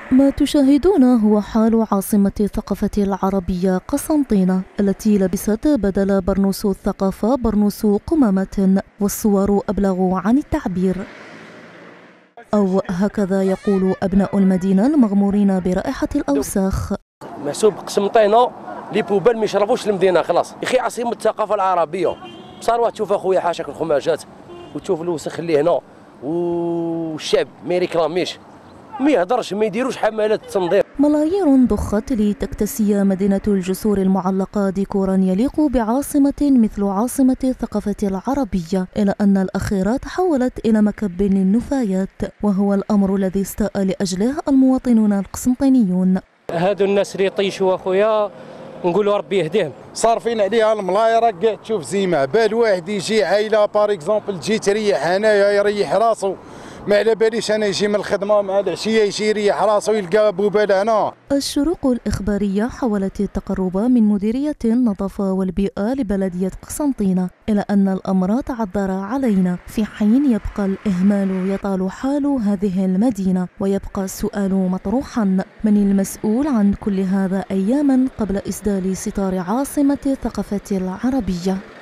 ما تشاهدون هو حال عاصمة الثقافة العربية قسنطينة، التي لبست بدل برنوس الثقافة برنوس قمامة، والصور أبلغ عن التعبير. أو هكذا يقول أبناء المدينة المغمورين برائحة الأوساخ. محسوب قسنطينة لي بوبال ما يشربوش المدينة خلاص. يا أخي عاصمة الثقافة العربية بصراحة تشوف أخويا حاشاك الخماجات وتشوف الوسخ اللي هنا والشعب ما يريكلاميش، ما يهضرش، ما يديروش حملات تنظيف. ملايير ضخت لتكتسي مدينة الجسور المعلقة ديكورا يليق بعاصمة مثل عاصمة الثقافة العربية، إلى أن الأخيرة تحولت إلى مكب للنفايات، وهو الأمر الذي استاء لأجله المواطنون القسنطينيون. هادو الناس اللي يطيشوا اخويا نقولوا ربي يهديهم. صارفين عليها الملايره كاع تشوف زيمه، بال واحد يجي عائله بار اكزومبل تجي تريح هنايا يريح راسو، ما على باليش انا يجي من الخدمه مع العشيه يجي يريح راسو يلقى بوبال هنا. الشروق الإخبارية حاولت التقرب من مديرية النظافة والبيئة لبلدية قسنطينة، إلى أن الأمر تعذر علينا، في حين يبقى الإهمال يطال حال هذه المدينة، ويبقى السؤال مطروحا: من المسؤول عن كل هذا أياما قبل إسدال ستار عاصمة الثقافة العربية؟